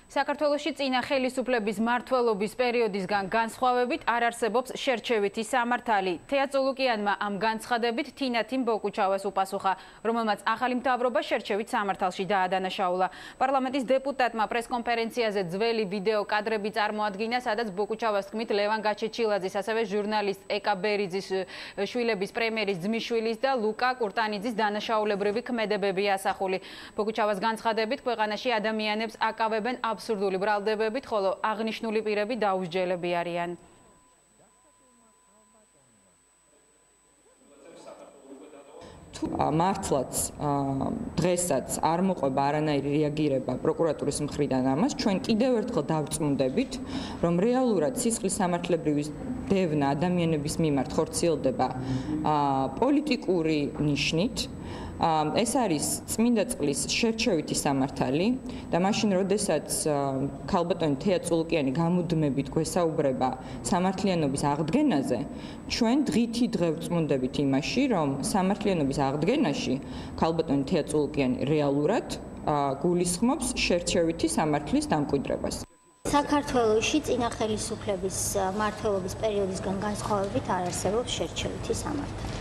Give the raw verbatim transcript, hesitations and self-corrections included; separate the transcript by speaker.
Speaker 1: საქართველოში წინა ხელისუფლების მმართველობის პერიოდისგან განსხვავებით არ არსებობს შერჩევითი სამართალი. თეა წულუკიანმა ამ განცხადებით თინათინ ბოკუჩავას უპასუხა, რომელმაც ახალი მთავრობა შერჩევით სამართალში დაადანაშაულა. პარლამენტის დეპუტატმა პრესკონფერენციაზე ძველი ვიდეო კადრები წარმოადგინა, სადაც ბოკუჩავას თქმით ლევან გაჩეჩილაძის, ასევე ჟურნალისტ ეკა ბერიძის შვილების პრემიერის ძმისშვილის და ლუკა კურტანიძის დანაშაულებრივი ქმედებებია ასახული. ბოკუჩავას განცხადებით ქვეყანაში ადამიანებს აკავებენ აბსურდული ბრალდებებით, ხოლო აღნიშნული პირები დაუსჯელები არიან.
Speaker 2: თუ მართლაც დღესაც არ მოყვება არანაირი რეაგირება პროკურატურის მხრიდან ამას, ჩვენ კიდევ ერთხელ დავწმუნდებით, რომ რეალურად სისხლის სამართლებრივი დევნა ადამიანების მიმართ ხორციელდება პოლიტიკური ნიშნით. ეს არის წმინდა წყლის შერჩევითი სამართალი და მაშინ როდესაც ქალბატონი თეა წულუკიანი გამუდმებით გვესაუბრება სამართლიანობის აღდგენაზე, ჩვენ დღითი დღე ვწმუნდებით იმაში, რომ სამართლიანობის აღდგენაში ქალბატონი თეა წულუკიანი რეალურად გულისხმობს შერჩევითი სამართლის დამკვიდრებას.
Speaker 3: საქართველოში წინა ხელისუფლების მმართველობის პერიოდისგან განსხვავებით არ არსებობს შერჩევითი სამართალი.